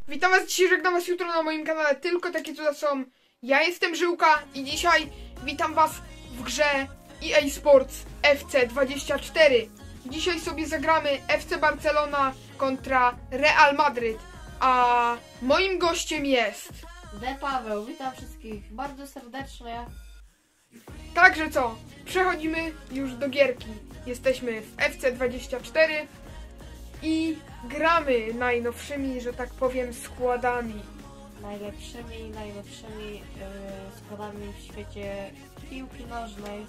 Witam was dzisiaj, żegnam was jutro na moim kanale Tylko Takie Cuda Są. Ja jestem Żyłka i dzisiaj witam was w grze EA Sports FC 24. Dzisiaj sobie zagramy FC Barcelona kontra Real Madryt, a moim gościem jest... Paweł, witam wszystkich bardzo serdecznie. Także co, przechodzimy już do gierki. Jesteśmy w FC 24 i gramy najnowszymi, że tak powiem, składami. Najlepszymi składami w świecie piłki nożnej.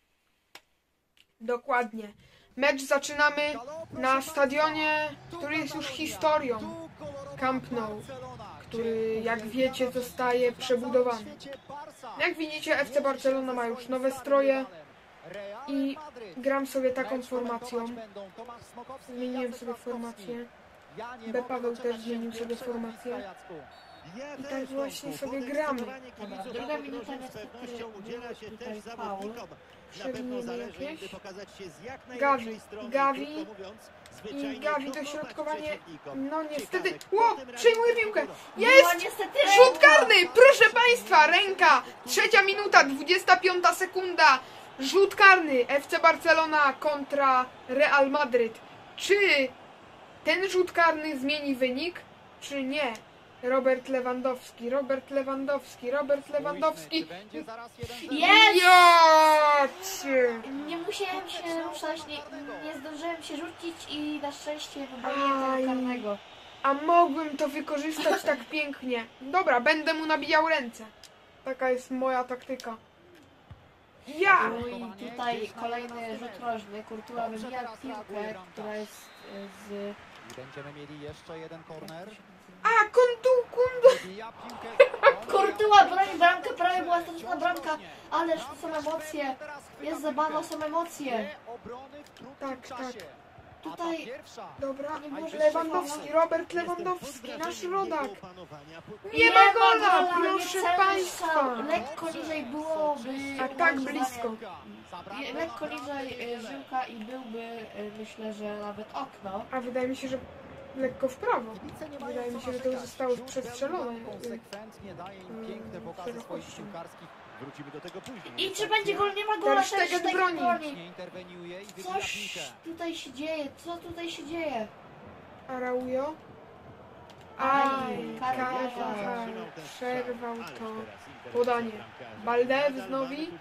Dokładnie. Mecz zaczynamy na stadionie, który jest już historią. Camp Nou, który, jak wiecie, zostaje przebudowany. Jak widzicie, FC Barcelona ma już nowe stroje i gram sobie taką formacją. Zmieniłem sobie formację. Paweł też zmienił sobie formację. I tak właśnie sobie gramy. Dobra, druga minuta niestety tutaj faul. Przewijemy jakieś. Gavi i Gavi dośrodkowanie. No niestety. Ło! Przejmuje piłkę. Jest! Rzut karny! Proszę państwa, ręka! 3 minuta, 25 sekunda. Rzut karny FC Barcelona kontra Real Madryt. Czy ten rzut karny zmieni wynik, czy nie? Robert Lewandowski. Jest! Nie musiałem się ruszać, nie zdążyłem się rzucić i na szczęście wybroniłem tego karnego. A mogłem to wykorzystać tak pięknie. Dobra, będę mu nabijał ręce. Taka jest moja taktyka. Ja! No i tutaj kolejny rzut rożny. Courtois wybija piłkę, która jest z... Będziemy mieli jeszcze jeden korner. A, kundu! Courtois broni bramkę, prawie była stracona bramka, ależ to są emocje. Jest zabawa, są emocje. Tak. Tutaj... Dobra, Nie może Lewandowski, Robert Lewandowski, nasz rodak. Nie ma gola, ale proszę niecelny państwa. strzał. Lekko niżej byłoby... Tak blisko. Lekko niżej Żyłka i byłby, myślę, że nawet okno. A wydaje mi się, że lekko w prawo. Wydaje mi się, że to już zostało przestrzelone. Konsekwentnie daje im piękne pokazy swoich piłkarskich. Wrócimy do tego później. I czy będzie gol? Nie ma gola, Ter Stegen broni. Nie interweniuje i wybija Coś piłkę. tutaj się dzieje, co tutaj się dzieje? Araujo. Aj, Carvajal przerwał to podanie. Balde wznowi.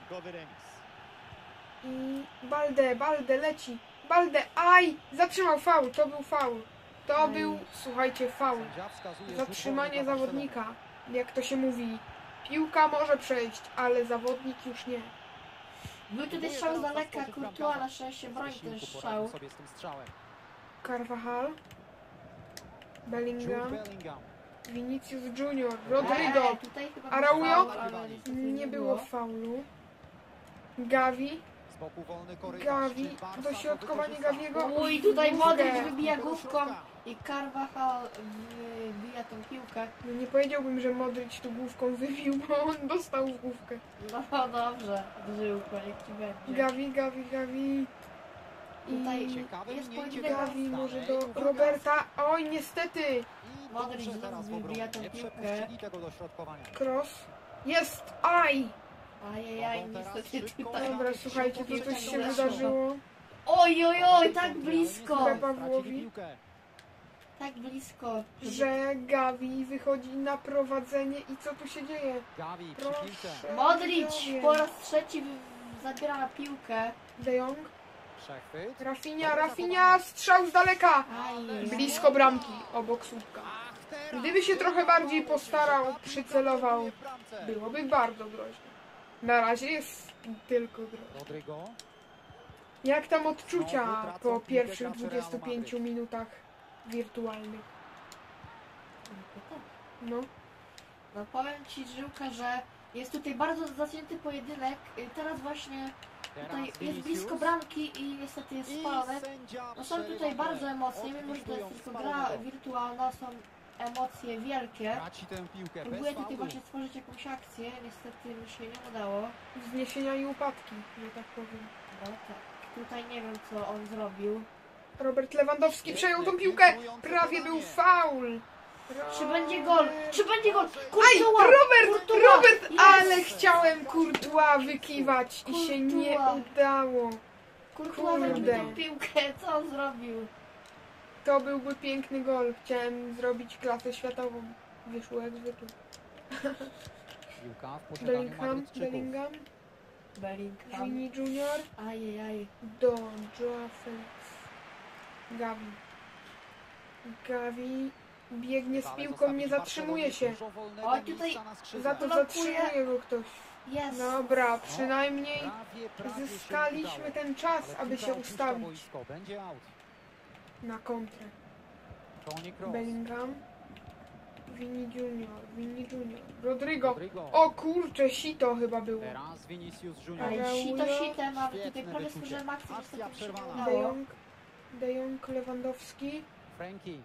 I Balde leci. Balde, aj! Zatrzymał faul, to był faul. To był, słuchajcie, faul. Zatrzymanie zawodnika. Jak to się mówi, piłka może przejść, ale zawodnik już nie. Był tutaj strzał z daleka, Courtois na szczęście broni ten strzał. Carvajal. Bellingham. Vinicius Junior. Rodrigo. Tutaj chyba Araujo? faul, ale niestety Nie było faulu. Gavi. Dośrodkowanie Gaviego. Uj, tutaj Modric Główkę. wybija główką i Carvajal wybija tą piłkę. No nie powiedziałbym, że Modric tu główką wybił, bo on dostał w główkę. No dobrze, Żyłko, niech ci będzie. Gavi. Tutaj I jest pojedynek. Gavi może do Roberta. Oj, niestety. Modric wybija tą piłkę. Cross. Jest! Aj! Ajajaj, niestety tutaj. Dobra, słuchajcie, tu coś się wydarzyło. Oj, tak blisko. Pawłowi, Tak blisko. że Gavi wychodzi na prowadzenie i co tu się dzieje? Proszę. Modric po raz trzeci zabiera na piłkę. De Jong. Rafinha, strzał z daleka. Aj, Blisko bramki, obok słupka. Gdyby się trochę bardziej postarał, przycelował, byłoby bardzo groźne. Na razie jest tylko groźne. Jak tam odczucia po pierwszych 25 minutach wirtualnych? No. No powiem ci, Żyłka, że jest tutaj bardzo zacięty pojedynek. Teraz właśnie tutaj jest blisko bramki i niestety jest spalone. No są tutaj bardzo emocje, mimo że to jest tylko gra wirtualna, są emocje wielkie. Próbuję tutaj właśnie stworzyć jakąś akcję, niestety mi się nie udało. Wzniesienia i upadki, że tak powiem. No tak, tutaj nie wiem co on zrobił. Robert Lewandowski przejął tą piłkę, prawie był faul. Czy będzie gol? Czy będzie gol? Aj, Courtois! Courtois! Robert, Jest! ale chciałem Courtois wykiwać i się nie Courtois. udało. Courtois zabił Kurde. tą piłkę, co on zrobił? To byłby piękny gol. Chciałem zrobić klasę światową. Wyszło jak zwykle. Piłka w posiadaniu Bellingham, Madrytczyków. Bellingham, Bellingham. Vini Junior, Ajajaj. Don, Joao Felix, Gavi. Gavi biegnie z piłką, nie zatrzymuje się. Oj, tutaj Za to blokuje. zatrzymuje go ktoś. Jest. Dobra, przynajmniej zyskaliśmy ten czas, aby się ustawić Będzie out. na kontrę. Toni Kroos. Bellingham, Vini Junior, Rodrigo. Rodrigo. O kurczę, sito chyba było. Teraz Vinicius Junior. Ale Araujo. sitem, ale tutaj Świetne prawie wyczucie. służy Maxi, Akcja niestety się nie przerwana. udało. De Jong, Lewandowski, Frankie.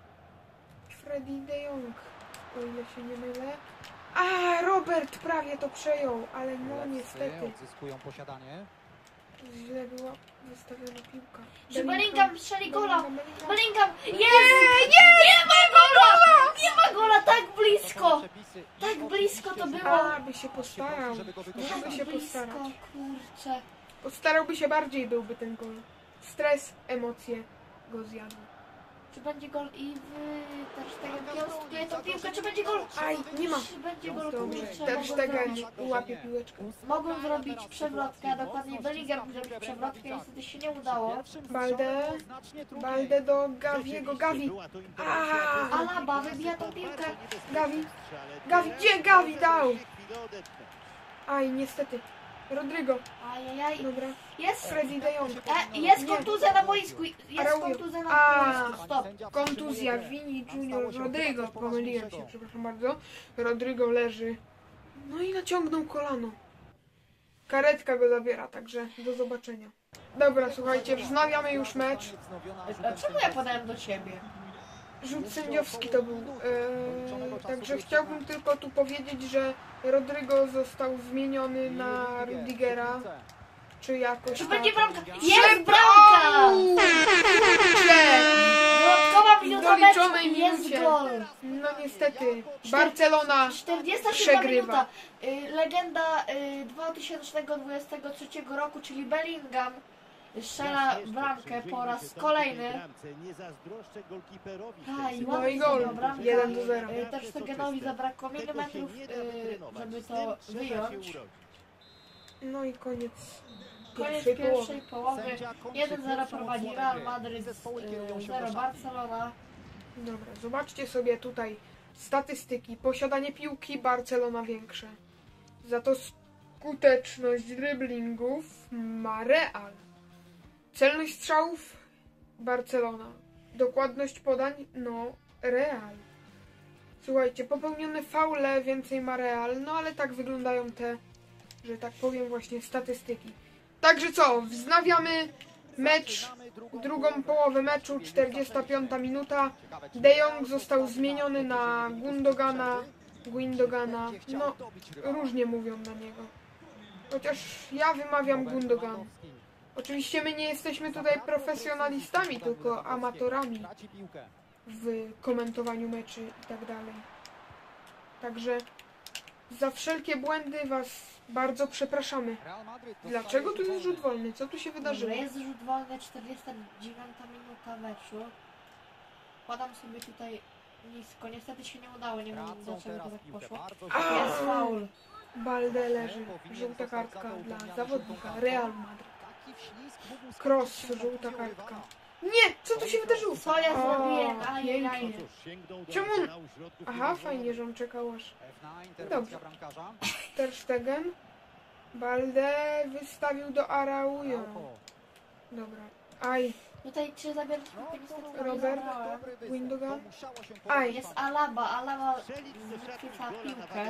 Freddy De Jong, o ile się nie mylę. A, Robert prawie to przejął, ale no Lepsy niestety. odzyskują posiadanie. Źle była wystawiona piłka. Czy Bellingham strzeli gola? Bellingham. Bellingham! Jest! Nie ma gola! Nie ma gola! Tak blisko! Przepisy i Tak blisko to oczywiście było. A, by się postarał. żeby go Żeby wykorzystać. się Tak blisko, postarać. kurczę. Postarałby się bardziej, byłby ten gol. Stres, emocje go zjadły. Czy będzie gol i Ter Stegen piąstuje tą piłkę, czy będzie gol? Aj, nie ma. Czy będzie gol? Dobrze, Kurczę, Ter mogą Stegen zrobić. łapie piłeczkę. Mogą zrobić przewrotkę, a dokładnie Bellingham zrobić przewrotkę, niestety się nie udało. Balde do Gaviego, Gavi. A, Alaba wybija tą piłkę. Gavi, gdzie Gavi dał? Aj, niestety. Rodrigo, Ajajaj. dobra. Jest! Freddy De Jong. Jest Nie. kontuzja na boisku! Jest Araujo. kontuzja na A. boisku! Stop! Kontuzja, Vini Junior, Rodrigo, pomyliłem się, przepraszam bardzo. Rodrigo leży. No i naciągnął kolano. Karetka go zabiera, także do zobaczenia. Dobra, słuchajcie, wznawiamy już mecz. A czemu ja podałem do ciebie? Rzut sędziowski to był. Także chciałbym tylko tu powiedzieć, że Rodrigo został zmieniony na Rudigera. Czy jakoś Czy tak. będzie bramka? Że- Jest bramka! Au! Kurczę! Dodatkowa minuta doliczonej meczu, jest minucie. gol! No niestety, Barcelona 47 przegrywa. minuta. Legenda 2023 roku, czyli Bellingham, strzela bramkę po raz kolejny. Aj, No i ładna gol. bramka. 1-0. Ter Stegenowi zabrakło milimetrów, żeby to wyjąć. No i koniec Koniec pierwszej połowy. pierwszej połowy. 1-0 prowadzi Real Madryt, 0 Barcelona. Dobra, zobaczcie sobie tutaj statystyki. Posiadanie piłki Barcelona większe. Za to skuteczność driblingów ma Real. Celność strzałów Barcelona. Dokładność podań no Real. Słuchajcie, popełnione faule więcej ma Real, no ale tak wyglądają te, że tak powiem, właśnie statystyki. Także co, wznawiamy mecz, drugą połowę meczu, 45 minuta. De Jong został zmieniony na Guindogana, no różnie mówią na niego. Chociaż ja wymawiam Gundogan. Oczywiście my nie jesteśmy tutaj profesjonalistami, tylko amatorami Traci piłkę. w komentowaniu meczy i tak dalej. Także za wszelkie błędy was bardzo przepraszamy. Real Madryt Dlaczego tu dostaje jest rzut wolny? Co tu się wydarzyło? Dobrze, jest rzut wolny, 49 minuta meczu. Kładam sobie tutaj nisko. Niestety się nie udało, nie wiem Tracą dlaczego to teraz tak piłkę. poszło. Bardzo A! źle. Jest faul. Balde leży. Żółta kartka dla zawodnika Real Madryt. Taki wślizg mógł skończyć Cross, się na żółta punkcie kartka. rywala. Nie! Co tu się wydarzyło? Co ja O, zrobiłem? Ajajaj. pięknie. Czemu? Aha, fajnie, że on czekał aż. F9, interwencja bramkarza. Ter Stegen. Balde wystawił do Araujo. Araujo. Dobra. Aj, Tutaj czy zabierać piłkę? Niestety nie Robert. zabrałem. Dobry występ. Gundogan. To musiało się Aj. podobać Jest panu. Alaba chwyca piłkę.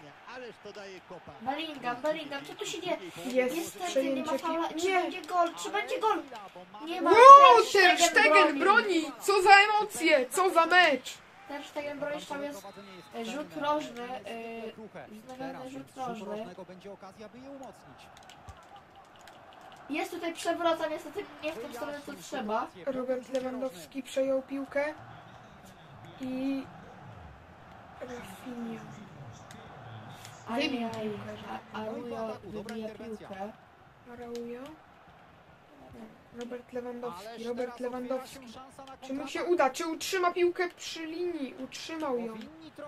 Bellingham, co tu się dzieje? jest Niestety nie ma przejęcie faula. piłki. Czy Nie! będzie gol? Czy będzie gol? Nie ma. Wow, Ter Ter Stegen broni! Co za emocje! Co za mecz! Ter Stegen broni, tam jest Prowadzenie jest rzut pewne. rożny. Kruche. Wznawiamy Teraz rzut z rzutu rożny. rożnego będzie okazja, by je umocnić. Jest tutaj przewrota, niestety nie w tą stronę co trzeba. Robert Lewandowski przejął piłkę i Wybił Ajaj, piłkę. Araujo wybija piłkę. Araujo. Robert Lewandowski. Czy mu się uda? Czy utrzyma piłkę przy linii? Utrzymał ją.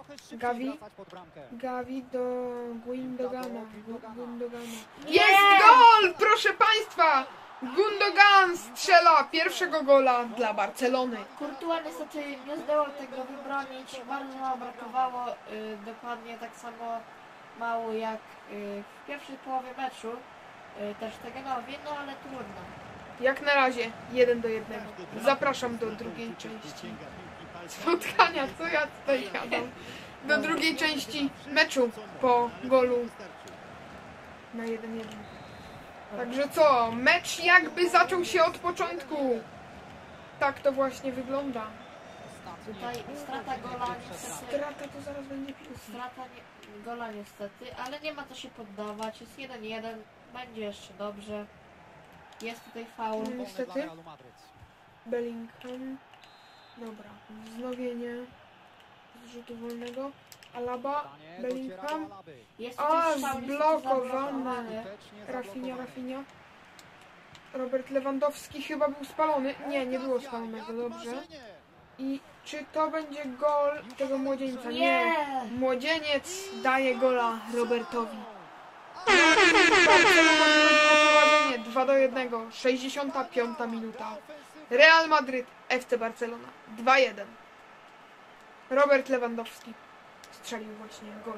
Gavi do Gündogana. Jest gol! Proszę Państwa! Gundogan strzela pierwszego gola dla Barcelony. Courtois niestety nie zdołał tego wybronić. Bardzo mało brakowało. Dokładnie tak samo mało jak w pierwszej połowie meczu. Też Stegenowi, no ale trudno. Jak na razie 1-1. Zapraszam do drugiej części spotkania. Co ja tutaj gadam? Do drugiej części meczu po golu na 1-1. Także co? Mecz jakby zaczął się od początku. Tak to właśnie wygląda. Tutaj strata gola niestety. Strata to zaraz będzie piłka. Strata gola niestety, ale nie ma co się poddawać. Jest 1-1, będzie jeszcze dobrze. Jest tutaj faul. Niestety. Bellingham. Dobra. Wznowienie z rzutu wolnego. Alaba. Bellingham. Jest A, tutaj faul, zblokowane. Rafinha. Robert Lewandowski chyba był spalony. Nie, nie było spalonego. Dobrze. I czy to będzie gol tego młodzieńca? Nie. Młodzieniec daje gola Robertowi. Barcelona wychodzi na prowadzenie 2-1. 65 minuta. Real Madryt, FC Barcelona 2-1. Robert Lewandowski strzelił właśnie gol.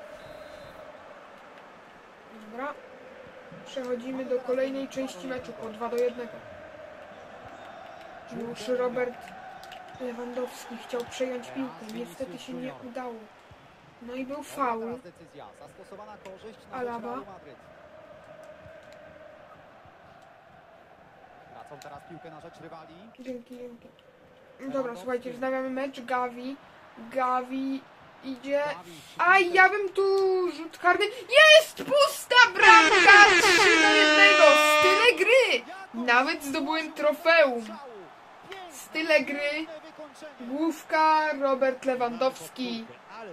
Dobra. Przechodzimy do kolejnej części meczu po 2-1. Już Robert Lewandowski chciał przejąć piłkę. Niestety się nie udało. No i był faul. Alaba. Teraz piłkę na rzecz rywali. Dzięki. Dobra, słuchajcie, wznawiamy mecz. Gavi idzie. A ja bym tu rzut karny. Jest pusta bramka! 3-1. Style gry. Nawet zdobyłem trofeum. Style gry. Główka Robert Lewandowski.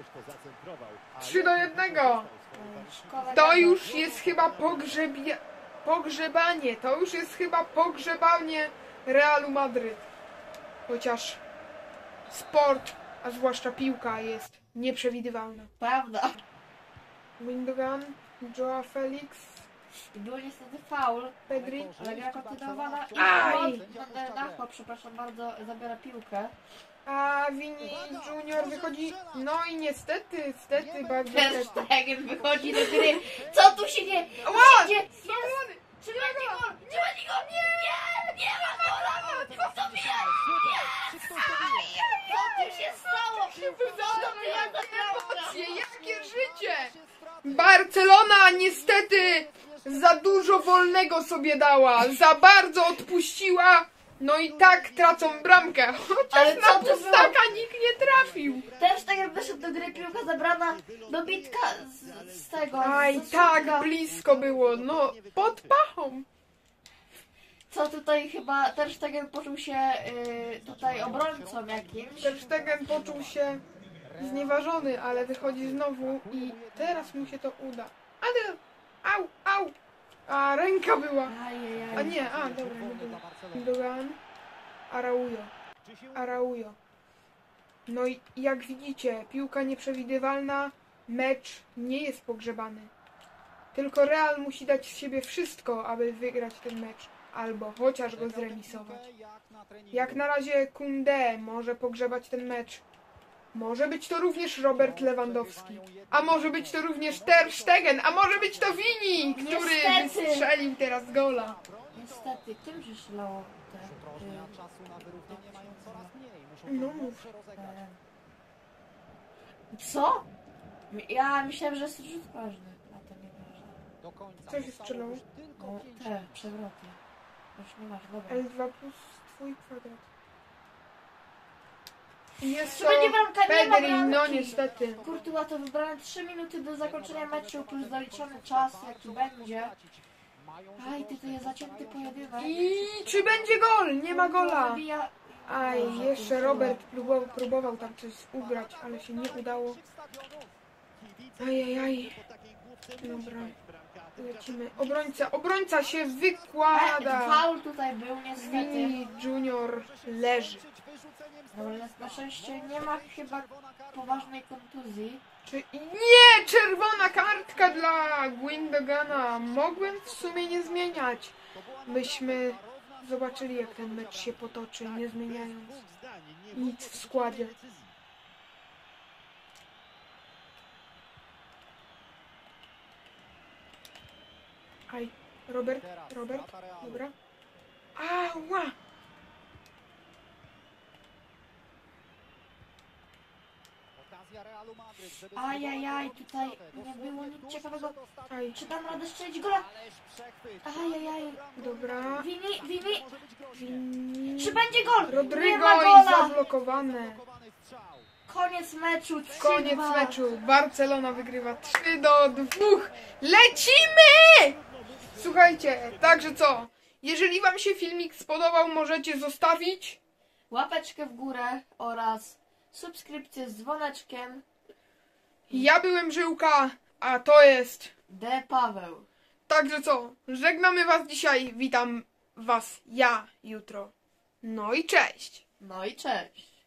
3-1. To już jest chyba pogrzebanie. To już jest chyba pogrzebanie Realu Madryt. Chociaż sport, a zwłaszcza piłka, jest nieprzewidywalna. Prawda. Gundogan, Joao Felix, Był niestety faul. Pedri. Ale gra kontynuowana i Aj! Nachła, przepraszam bardzo, zabiera piłkę. A Vini Junior wychodzi. No i niestety bardzo niestety. Stegen wychodzi do gry. Co tu się dzieje? Ła! Jest! Czy będzie gol? Czy będzie gol? Nie ma gola! Co tu się stało? Jakie życie! Barcelona niestety za dużo wolnego sobie dała, za bardzo odpuściła, no i tak tracą bramkę, chociaż Ale na co to pustaka nikt nie trafił. Też tak jak wyszedł do gry, piłka zabrana, dobitka z tego. Aj, z tak sutka. blisko było, no pod pachą. Co tutaj chyba Ter Stegen poczuł się tutaj obrońcą jakimś. Ter Stegen poczuł się znieważony, ale wychodzi znowu i teraz mu się to uda. Ale, au, a ręka była. Ajajaj. A nie, dobra, nie było. Gundogan, Araujo. No i jak widzicie, piłka nieprzewidywalna, mecz nie jest pogrzebany. Tylko Real musi dać z siebie wszystko, aby wygrać ten mecz. Albo chociaż go zremisować. Jak na razie Koundé może pogrzebać ten mecz. Może być to również Robert Lewandowski. A może być to również Ter Stegen. A może być to Vini, który Niestety. wystrzelił teraz gola. Niestety, tym się szlało te... No mów. Co? Ja myślałem, że jest rzut ważny, a to nieważne. Co się strzelało? No, te przewroty. Już nie masz, dobra. L2 plus twój kwadrat. Jest Czy to będzie bramka? Nie ma Pedri, no bramki. niestety. Courtois to wybrane 3 minuty do zakończenia meczu plus zaliczony czas, jaki będzie. Aj, tutaj jest zacięty pojedynek. I czy będzie gol? Nie ma gola. Wybija- Aj, jeszcze Robert próbował tam coś ugrać, ale się nie udało. Ajajaj. Dobra. Lecimy. Obrońca się wykłada. Faul tutaj był niestety. Vini Junior leży. Ale na szczęście nie ma chyba poważnej kontuzji. Nie! Czerwona kartka dla Gündogana. Mogłem w sumie nie zmieniać. Byśmy zobaczyli, jak ten mecz się potoczy, nie zmieniając nic w składzie. Aj, Robert, dobra. Ała! Ajajaj, tutaj nie było nic ciekawego. Aj, Czy dam radę strzelić gola? Ajajaj. dobra. Wini. Vini. Czy będzie gol? Nie Rodrygo ma i gola. zablokowane. Koniec meczu. 3-2. Koniec meczu. Barcelona wygrywa 3-2. Lecimy! Słuchajcie, także co? Jeżeli wam się filmik spodobał, możecie zostawić. Łapeczkę w górę oraz subskrypcję z dzwoneczkiem. Ja byłem Żyłka, a to jest... D. Paweł. Także co? Żegnamy was dzisiaj. Witam was ja jutro. No i cześć! No i cześć.